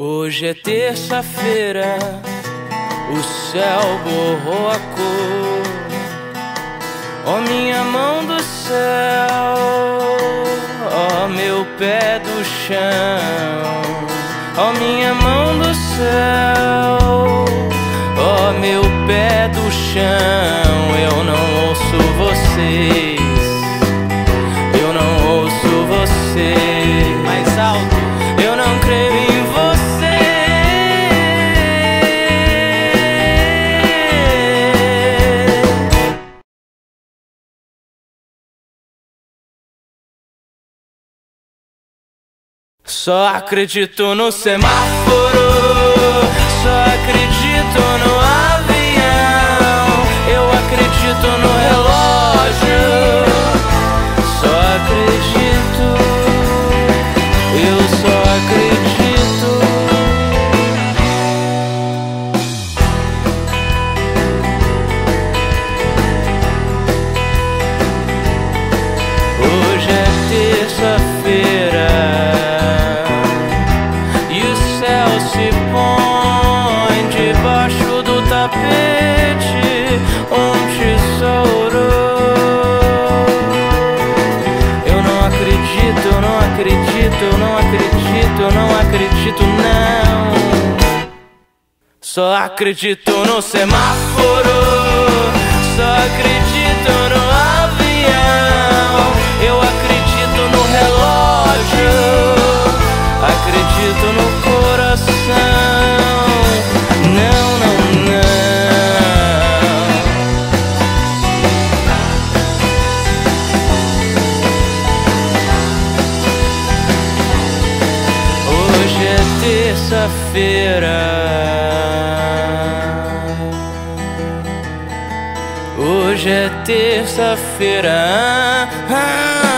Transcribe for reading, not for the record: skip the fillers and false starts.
Hoje é terça-feira, o céu borrou a cor. Ó minha mão do céu, ó meu pé do chão. Ó minha mão do céu, ó meu pé do chão. Eu não ouço vocês, eu não ouço vocês. Mais alto. Eu não creio em você. Só acredito no semáforo, só acredito no avião. Eu acredito no relógio, só acredito, eu só acredito. Hoje é terça-feira e o céu se põe debaixo do tapete um tesouro. Eu não acredito, eu não acredito, eu não acredito, eu não acredito não. Só acredito no semáforo, só acredito no avião. Eu acredito no relógio, acredito no coração. Não, não, não. Hoje é terça-feira, hoje é terça-feira.